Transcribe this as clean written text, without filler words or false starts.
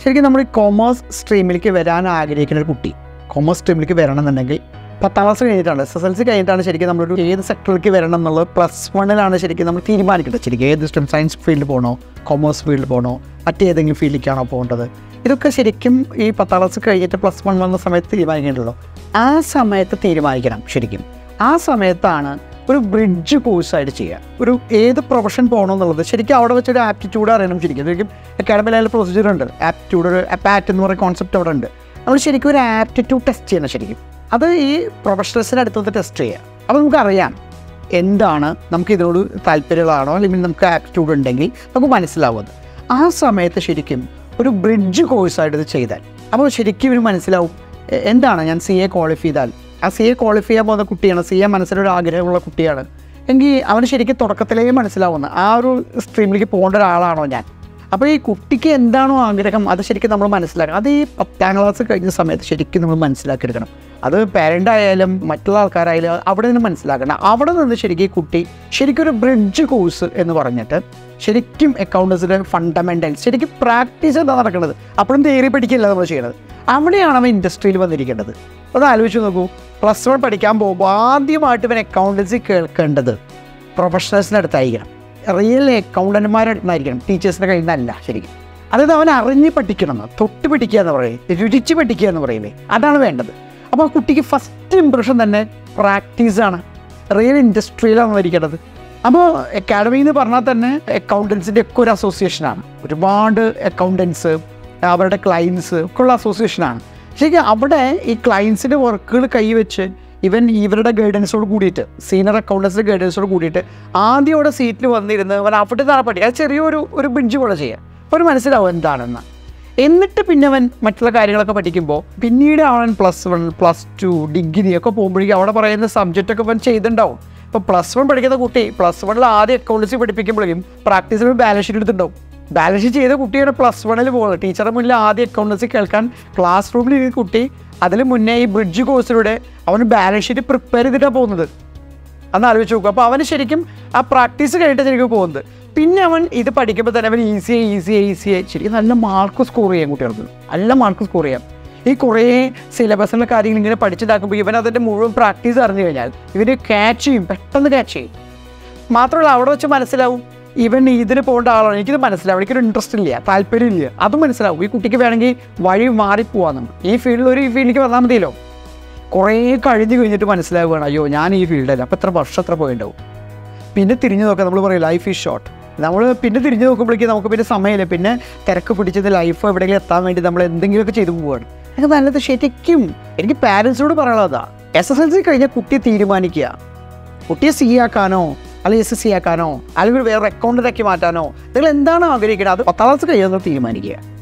ശരിക്കും നമ്മൾ ഈ കൊമേഴ്സ് സ്ട്രീമിലേക്ക് വരാൻ ആഗ്രഹിക്കുന്ന ഒരു കുട്ടി കൊമേഴ്സ് സ്ട്രീമിലേക്ക് വരണമെന്നുണ്ടെങ്കിൽ 10ാം ക്ലാസ് കഴിഞ്ഞിട്ടാണ് SSLC കഴിഞ്ഞിട്ടാണ് ശരിക്കും നമ്മളൊരു ഏത് സെക്ടറിലേക്ക് വരണം എന്നുള്ളത് +1 ശരിക്കും നമ്മൾ തീരുമാനിക്കേണ്ടത്. ശരിക്കും ഏത് സ്ട്രീം സയൻസ് ഫീൽഡിൽ പോകണോ, കൊമേഴ്സ് ഫീൽഡിൽ പോകണോ, മറ്റേതെങ്കിലും ഫീൽഡിലേക്കാണോ പോകേണ്ടത്, ഇതൊക്കെ ശരിക്കും ഈ 10ാം ക്ലാസ് കഴിഞ്ഞിട്ട് +1 വന്ന സമയത്ത് തീരുമാനിക്കേണ്ടല്ലോ. ആ സമയത്ത് തീരുമാനിക്കണം. ശരിക്കും ആ സമയത്താണ് ഒരു ബ്രിഡ്ജ് കോഴ്സായിട്ട് ചെയ്യുക. ഒരു ഏത് പ്രൊഫഷൻ പോകണമെന്നുള്ളത് ശരിക്കും അവിടെ വെച്ചൊരു ആപ്റ്റിറ്റ്യൂഡ് അറിയണം. ശരിക്കും അക്കാഡമിയിലായാലും പ്രൊസീജിയർ ഉണ്ട്. ആപ്റ്റിറ്റ്യൂഡ്, ഒരു APAT എന്ന് പറയുന്ന കോൺസെപ്റ്റ് അവിടെ ഉണ്ട്. നമ്മൾ ശരിക്കും ഒരു ആപ്റ്റിറ്റ്യൂഡ് ടെസ്റ്റ് ചെയ്യണം. ശരിക്കും അത് ഈ പ്രൊഫഷണൽസിൻ്റെ അടുത്ത് ടെസ്റ്റ് ചെയ്യുക. അപ്പോൾ നമുക്കറിയാം എന്താണ് നമുക്ക് ഇതിനോട് താല്പര്യമുള്ളതാണോ, അല്ലെങ്കിൽ നമുക്ക് ആപ്റ്റിറ്റ്യൂഡ് ഉണ്ടെങ്കിൽ നമുക്ക് മനസ്സിലാവുന്നത്. ആ സമയത്ത് ശരിക്കും ഒരു ബ്രിഡ്ജ് കോഴ്സായിട്ട് ഇത് ചെയ്താൽ അപ്പോൾ ശരിക്കും ഇവർ മനസ്സിലാവും എന്താണ് ഞാൻ CA ക്വാളിഫൈ ചെയ്താൽ, ആ CA ക്വാളിഫൈ ചെയ്യാൻ പോകുന്ന കുട്ടിയാണ്, CA മനസ്സിലൊരു ആഗ്രഹമുള്ള കുട്ടിയാണ് എങ്കിൽ അവന് ശരിക്കും തുടക്കത്തിലേ മനസ്സിലാവുന്ന ആ ഒരു സ്ട്രീമിലേക്ക് പോകേണ്ട ഒരാളാണോ ഞാൻ. അപ്പോൾ ഈ കുട്ടിക്ക് എന്താണോ ആഗ്രഹം അത് ശരിക്കും നമ്മൾ മനസ്സിലാക്കണം. അത് ഈ 10ാം ക്ലാസ് കഴിഞ്ഞ സമയത്ത് ശരിക്കും നമ്മൾ മനസ്സിലാക്കിയെടുക്കണം. അത് പാരൻ്റ് ആയാലും മറ്റുള്ള ആൾക്കാരായാലും അവിടെ നിന്ന് മനസ്സിലാക്കണം. അവിടെ നിന്ന് ശരിക്കും ഈ കുട്ടി ശരിക്കും ഒരു ബ്രിഡ്ജ് കോഴ്സ് എന്ന് പറഞ്ഞിട്ട് ശരിക്കും അക്കൗണ്ടൻസിൻ്റെ ഫണ്ടമെൻ്റൽസ് ശരിക്കും പ്രാക്ടീസ് എന്താ നടക്കുന്നത്. അപ്പോഴും തിയറി പഠിക്കില്ല നമ്മൾ ചെയ്യുന്നത്. അവിടെയാണ് അവൻ ഇൻഡസ്ട്രിയിൽ വന്നിരിക്കേണ്ടത്. അത് ആലോചിച്ച് നോക്കൂ. +1 പഠിക്കാൻ പോകുമ്പോൾ ആദ്യമായിട്ട് ഇവൻ അക്കൗണ്ടൻസി കേൾക്കേണ്ടത് പ്രൊഫഷണൽസിൻ്റെ അടുത്തായിരിക്കണം, റിയൽ അക്കൗണ്ടന്റുമാരുടെ അടുത്തായിരിക്കണം, ടീച്ചേഴ്സിൻ്റെ കയ്യിൽ നിന്നല്ല. ശരിക്കും അതായത് അവൻ അറിഞ്ഞ് പഠിക്കണമെന്ന്, തൊട്ട് പഠിക്കുക എന്ന് പറയും, രുചിച്ച് പഠിക്കുക എന്ന് പറയുന്നത് അതാണ് വേണ്ടത്. അപ്പോൾ ആ കുട്ടിക്ക് ഫസ്റ്റ് ഇംപ്രഷൻ തന്നെ പ്രാക്ടീസാണ്, റിയൽ ഇൻഡസ്ട്രിയിലാണ് വരിക്കേണ്ടത്. അപ്പോൾ അക്കാഡമി എന്ന് പറഞ്ഞാൽ തന്നെ അക്കൗണ്ടൻസിൻ്റെ ഒക്കെ ഒരു അസോസിയേഷനാണ്. ഒരുപാട് അക്കൗണ്ടൻസ് അവരുടെ ക്ലയൻസ് ഒക്കെ ഉള്ള അസോസിയേഷനാണ്. ശരിക്കും അവിടെ ഈ ക്ലയൻസിൻ്റെ വർക്കുകൾ കൈവച്ച് ഇവരുടെ ഗൈഡൻസോട് കൂടിയിട്ട്, സീനിയർ അക്കൗണ്ടൻസിൻ്റെ ഗൈഡൻസോട് കൂടിയിട്ട് ആദ്യം അവിടെ സീറ്റിൽ വന്നിരുന്ന് അവൻ അവിടെ നിന്നാണ് പഠിക്കുക. അത് ചെറിയൊരു ബെഞ്ച് പോലെ ചെയ്യുക. അപ്പോൾ ഒരു മനസ്സിലാവും എന്താണെന്ന്. എന്നിട്ട് പിന്നെ അവൻ മറ്റുള്ള കാര്യങ്ങളൊക്കെ പഠിക്കുമ്പോൾ പിന്നീട് അവൻ +1 +2 ഡിഗ്രി ഒക്കെ പോകുമ്പോഴേക്കും അവിടെ പറയുന്ന സബ്ജക്റ്റൊക്കെ അവൻ ചെയ്തിട്ടുണ്ടാവും. ഇപ്പോൾ +1 പഠിക്കുന്ന കുട്ടി +1 ആദ്യം അക്കൗണ്ടൻസി പഠിപ്പിക്കുമ്പോഴേക്കും പ്രാക്ടീസിൽ ബാലൻസ് ഷീറ്റ് എടുത്തിട്ടുണ്ടാവും. ബാലൻസ് ഷീറ്റ് ചെയ്ത കുട്ടിയുടെ +1 പോകുന്നത് ടീച്ചറുടെ മുന്നിൽ ആദ്യം അക്കൗണ്ടൻസി കേൾക്കാൻ ക്ലാസ് റൂമിൽ ഇരുന്ന കുട്ടി അതിന് മുന്നേ ഈ ബ്രിഡ്ജ് കോഴ്സിലൂടെ അവന് ബാലൻസ് ഷീറ്റ് പ്രിപ്പയർ ചെയ്തിട്ടാണ് പോകുന്നത്. അന്ന് ആലോചിച്ച് നോക്കും. അപ്പോൾ അവന് ശരിക്കും ആ പ്രാക്ടീസ് കഴിഞ്ഞിട്ട് ശരിക്കും പോകുന്നത്. പിന്നെ അവൻ ഇത് പഠിക്കുമ്പോൾ തന്നെ അവൻ ഈസിയായി ശരിക്കും നല്ല മാർക്ക് സ്കോർ ചെയ്യാം. കുട്ടികൾക്ക് നല്ല മാർക്ക് സ്കോർ ചെയ്യാം. ഈ കുറേ സിലബസിലുള്ള കാര്യങ്ങൾ ഇങ്ങനെ പഠിച്ചിട്ടാക്കുമ്പോൾ ഇവൻ അതിൻ്റെ മുഴുവൻ പ്രാക്ടീസ് അറിഞ്ഞു കഴിഞ്ഞാൽ ഇവന് ക്യാച്ച് ചെയ്യും, പെട്ടെന്ന് ക്യാച്ച് ചെയ്യും. മാത്രമല്ല അവിടെ വെച്ച് മനസ്സിലാവും ഇവൻ ഇതിന് പോകേണ്ട ആളാണ്, എനിക്കിത് മനസ്സിലാവും, എനിക്കൊരു ഇൻട്രസ്റ്റ് ഇല്ല, താല്പര്യമില്ല, അതും മനസ്സിലാവും. ഈ കുട്ടിക്ക് വേണമെങ്കിൽ വഴി മാറിപ്പോവാന്ന്. ഈ ഫീൽഡിലേക്ക് വന്നാൽ മതിയല്ലോ. കുറേ കഴിഞ്ഞിട്ട് മനസ്സിലാവുകയാണ് അയ്യോ ഞാൻ ഈ ഫീൽഡല്ല. അപ്പോൾ എത്ര വർഷം എത്ര പോയിണ്ടാവും. പിന്നെ തിരിഞ്ഞു നോക്കാം. നമ്മൾ പറയും ലൈഫ് ഈസ് ഷോർട്ട്. നമ്മൾ പിന്നെ തിരിഞ്ഞു നോക്കുമ്പോഴേക്കും നമുക്ക് പിന്നെ സമയമില്ല. പിന്നെ തിരക്ക് പിടിച്ചത് ലൈഫ് എവിടെയെങ്കിലും എത്താൻ വേണ്ടി നമ്മൾ എന്തെങ്കിലുമൊക്കെ ചെയ്തു പോവുകയാണ്. എനിക്ക് നല്ലത് ശരിക്കും എനിക്ക് പാരൻസിനോട് പറയാനുള്ളതാണ്. SSLC കഴിഞ്ഞാൽ കുട്ടിയെ തീരുമാനിക്കുക. കുട്ടിയെ CA ആക്കാനോ അല്ലെങ്കിൽ SSC ആക്കാനോ അല്ലെങ്കിൽ വേറെ അക്കൗണ്ടൻ്റാക്കി മാറ്റാനോ നിങ്ങൾ എന്താണ് ആഗ്രഹിക്കുന്നത് അത് 10ാം ക്ലാസ് കഴിയാൻ തീരുമാനിക്കുക.